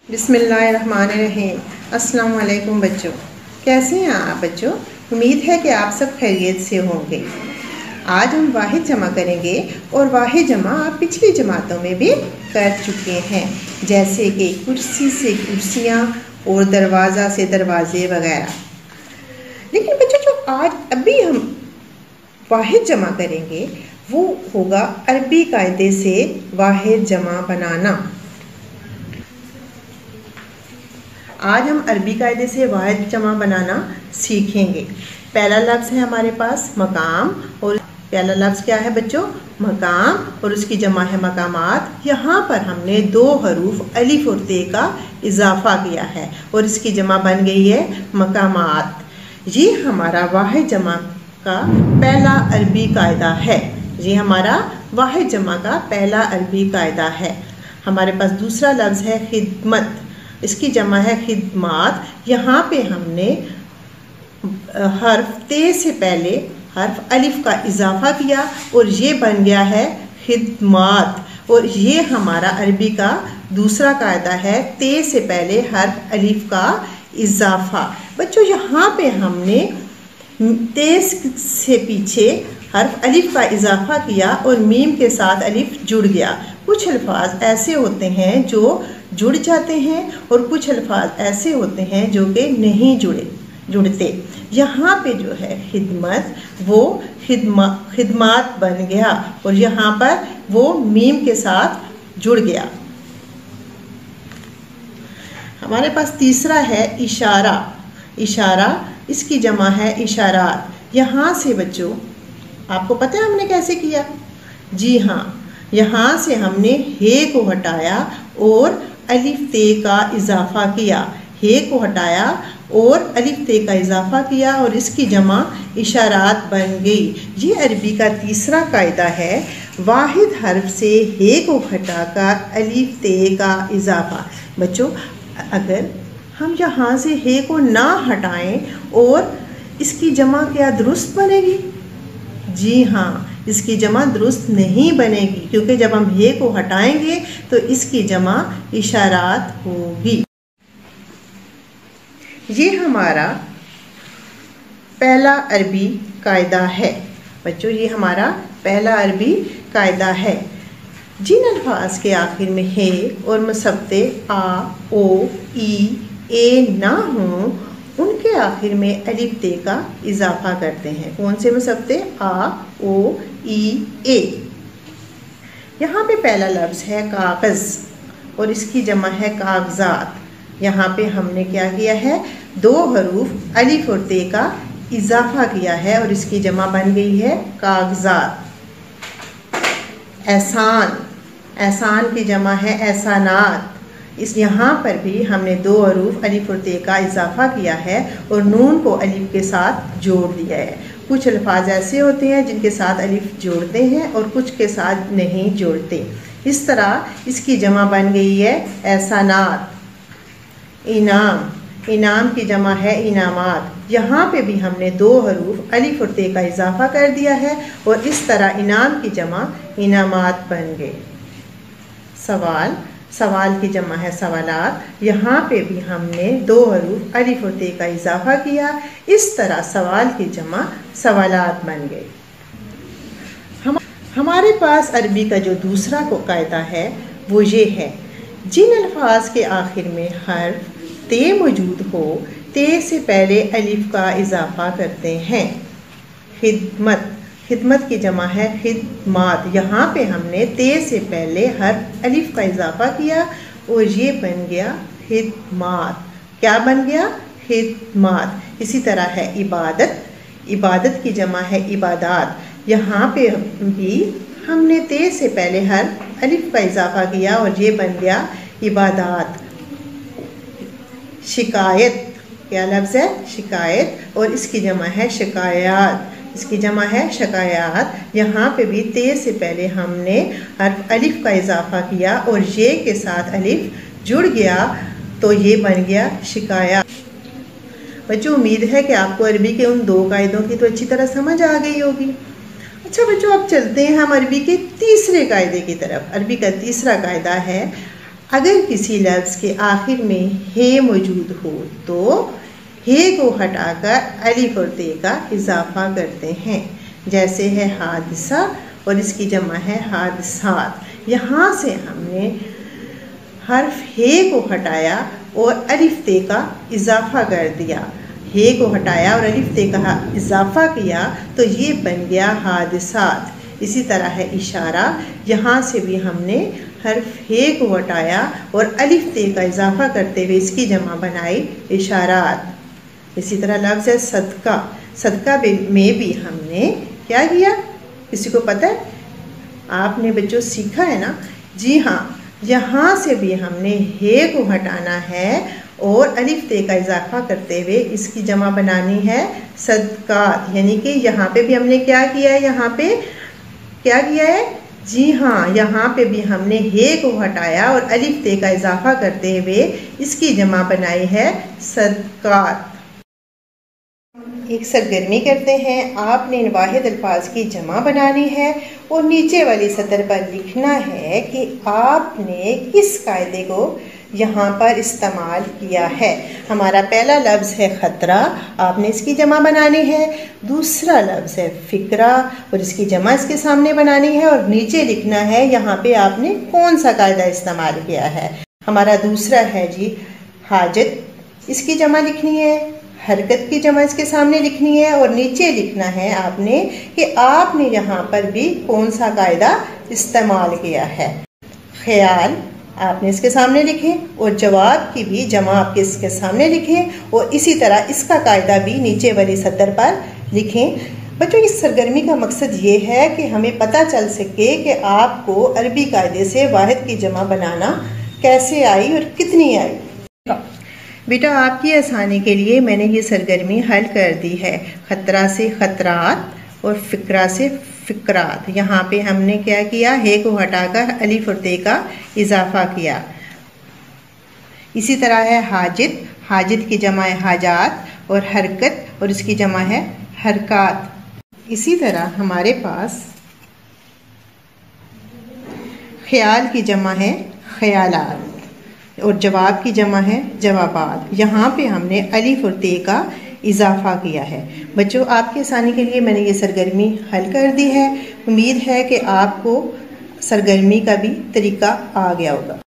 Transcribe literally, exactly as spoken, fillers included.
बिस्मिल्लाहिर्रहमानिर्रहीम। अस्सलाम वालेकुम बच्चों, कैसे हैं आप बच्चों? उम्मीद है कि आप सब खैरियत से होंगे। आज हम वाहिद जमा करेंगे और वाहिद जमा आप पिछली जमातों में भी कर चुके हैं, जैसे कि कुर्सी से कुर्सियाँ और दरवाज़ा से दरवाजे वगैरह। लेकिन बच्चों जो आज अभी हम वाहिद जमा करेंगे वो होगा अरबी कायदे से वाहिद जमा बनाना। आज हम अरबी कायदे से वाहिद जमा बनाना सीखेंगे। पहला लफ्ज़ है हमारे पास मकाम, और पहला लफ्ज़ क्या है बच्चों? मकाम, और उसकी जमा है मकामात। यहाँ पर हमने दो हरूफ अलिफ और ते का इजाफा किया है और इसकी जमा बन गई है मकामात। ये हमारा वाहिद जमा का पहला अरबी कायदा है। ये हमारा वाहिद जमा का पहला अरबी कायदा है। हमारे पास दूसरा लफ्ज़ है खिदमत, इसकी जमा है खिदमात। यहाँ पे हमने हर्फ ते से पहले हर्फ अलिफ का इजाफा किया और ये बन गया है खिदमात, और ये हमारा अरबी का दूसरा कायदा है, ते से पहले हर्फ अलिफ का इजाफा। बच्चों यहाँ पे हमने ते से पीछे हर्फ अलिफ का इजाफा किया और मीम के साथ अलिफ जुड़ गया। कुछ अल्फाज ऐसे होते हैं जो जुड़ जाते हैं और कुछ अल्फाज ऐसे होते हैं जो कि नहीं जुड़े जुड़ते। यहाँ पे जो है खिदमत वो खिदमा खिदमात बन गया और यहाँ पर वो मीम के साथ जुड़ गया। हमारे पास तीसरा है इशारा। इशारा, इसकी जमा है इशारात। यहाँ से बच्चों आपको पता है हमने कैसे किया? जी हाँ, यहाँ से हमने हे को हटाया और अलिफ ते का इजाफा किया। हे को हटाया और अलिफ ते का इजाफा किया और इसकी जमा इशारात बन गई। ये अरबी का तीसरा कायदा है, वाहिद हर्फ से हे को हटाकर अलिफ ते का इजाफा। बच्चों अगर हम यहाँ से हे को ना हटाएं और इसकी जमा क्या दुरुस्त बनेगी? जी हाँ, इसकी जमा दुरुस्त नहीं बनेगी, क्योंकि जब हम हे को हटाएंगे तो इसकी जमा इशारात होगी। ये हमारा पहला अरबी कायदा है। बच्चों ये हमारा पहला अरबी कायदा है। जिन अल्फाज के आखिर में हे और मुसब्बते आ, ओ, ई, ए ना हों उनके आखिर में अलिफ ते का इजाफा करते हैं। कौन से मुसब्बते? आ, ओ, ई, ए। यहाँ पे पहला लफ्ज़ है कागज़ और इसकी जमा है कागज़ात। यहाँ पे हमने क्या किया है? दो हरूफ अलिफ और ते का इजाफा किया है और इसकी जमा बन गई है कागज़ात। एहसान, एहसान की जमा है एहसानात। इस यहाँ पर भी हमने दो हरूफ अलिफ और ते का इजाफा किया है और नून को अलिफ के साथ जोड़ दिया है। कुछ अल्फाज ऐसे होते हैं जिनके साथ अलिफ जोड़ते हैं और कुछ के साथ नहीं जोड़ते। इस तरह इसकी जमा बन गई है एहसानात। इनाम, इनाम की जमा है इनामात। यहाँ पे भी हमने दो हरूफ अलिफ और ते का इजाफा कर दिया है और इस तरह इनाम की जमा इनामात बन गए। सवाल, सवाल की जमा है सवालात। यहाँ पे भी हमने दो हरूफ अलिफ और ते का इजाफा किया। इस तरह सवाल की जमा सवालात बन गई। हम हमारे पास अरबी का जो दूसरा को कायदा है वो ये है, जिन अल्फाज के आखिर में हर्फ ते मौजूद हो ते से पहले अलिफ का इजाफा करते हैं। खिदमत, खिदमत की जमा है खिदमात। यहाँ पे हमने ते से पहले हर्फ अलिफ का इजाफा किया और ये बन गया खिदमात। क्या बन गया? खिदमात। इसी तरह है इबादत, इबादत की जमा है इबादात। यहाँ पे भी हमने ते से पहले हर्फ अलिफ का इजाफा किया और ये बन गया इबादात। शिकायत, क्या लफ्ज़ है? शिकायत, और इसकी जमा है शिकायात। इसकी जमा है शिकायात। यहाँ पे भी ते से पहले हमने हर्फ अलिफ का इजाफा किया और ये के साथ अलिफ जुड़ गया तो ये बन गया शिकायत। बच्चों उम्मीद है कि आपको अरबी के उन दो कायदों की तो अच्छी तरह समझ आ गई होगी। अच्छा बच्चों अब चलते हैं हम अरबी के तीसरे कायदे की तरफ। अरबी का तीसरा कायदा है अगर किसी लफ्ज़ के आखिर में हे मौजूद हो तो हे को हटाकर अलिफ और ते का इजाफा करते हैं। जैसे है हादसा और इसकी जमा है हादसात। यहाँ से हमने हर्फ हे को हटाया और अलिफ ते का इजाफा कर दिया। हे को हटाया और अलिफ ते का इजाफा किया तो ये बन गया हादसात। इसी तरह है इशारा, यहाँ से भी हमने हर्फ हे को हटाया और अलिफ ते का इजाफा करते हुए इसकी जमा बनाई इशारात। इसी तरह लफ्ज़ है सदका। सदका में भी हमने क्या किया, किसी को पता है? आपने बच्चों सीखा है ना? जी हाँ, यहाँ से भी हमने हे को हटाना है और अलिफ ते का इजाफा करते हुए इसकी जमा बनानी है सदकात। यानी कि यहाँ पे भी हमने क्या किया है, यहाँ पे क्या किया है? जी हाँ, यहाँ पे भी हमने हे को हटाया और अलिफ ते का इजाफा करते हुए इसकी जमा बनाई है सदकात। एक सरगर्मी करते हैं। आपने इन वाहिद अल्फाज की जमा बनानी है और नीचे वाली सतर पर लिखना है कि आपने किस कायदे को यहाँ पर इस्तेमाल किया है। हमारा पहला लफ्ज़ है ख़तरा, आपने इसकी जमा बनानी है। दूसरा लफ्ज़ है फ़िक्रा और इसकी जमा इसके सामने बनानी है और नीचे लिखना है यहाँ पे आपने कौन सा कायदा इस्तेमाल किया है। हमारा दूसरा है जी हाजत, इसकी जमा लिखनी है। हरकत की जमा इसके सामने लिखनी है और नीचे लिखना है आपने कि आपने यहाँ पर भी कौन सा कायदा इस्तेमाल किया है। ख्याल आपने इसके सामने लिखें और जवाब की भी जमा आपके इसके सामने लिखें और इसी तरह इसका कायदा भी नीचे वाली सतर पर लिखें। बच्चों, इस सरगर्मी का मकसद ये है कि हमें पता चल सके कि आपको अरबी कायदे से वाहिद की जमा बनाना कैसे आई और कितनी आई। बेटा, आपकी आसानी के लिए मैंने ये सरगर्मी हल कर दी है। ख़तरा से ख़तरात और फ़िक्रा से फ़िक्रात। यहाँ पे हमने क्या किया, हे को हटाकर अलिफ और ते का इजाफा किया। इसी तरह है हाजित, हाजित की जमा है हाजात और हरकत और इसकी जमा है हरकात। इसी तरह हमारे पास ख्याल की जमा है ख्यालात और जवाब की जमा है जवाबात। यहाँ पे हमने अलिफ और ते का इजाफा किया है। बच्चों, आपकी आसानी के लिए मैंने ये सरगर्मी हल कर दी है। उम्मीद है कि आपको सरगर्मी का भी तरीका आ गया होगा।